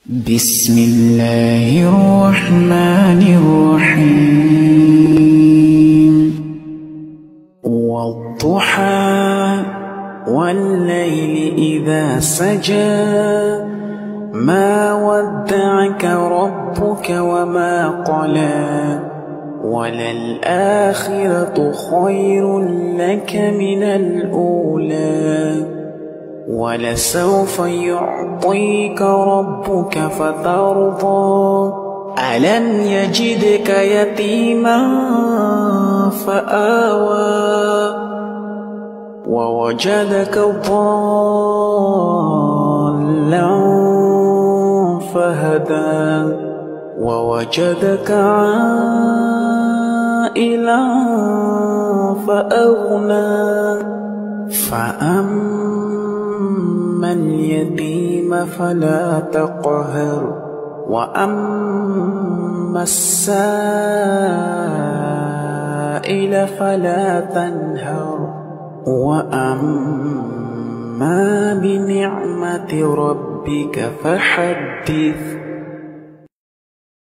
بسم الله الرحمن الرحيم والضحى والليل إذا سجى ما ودعك ربك وما قلى وللآخرة خير لك من الأولى ولسوف يعطيك ربك فترضى ألم يجدك يتيما فآوى ووجدك ضالا فهدى ووجدك عائلا فأغنى فأما اليتيم فلا تقهر وأما السائل فلا تنهر وأما بنعمة ربك فحدث.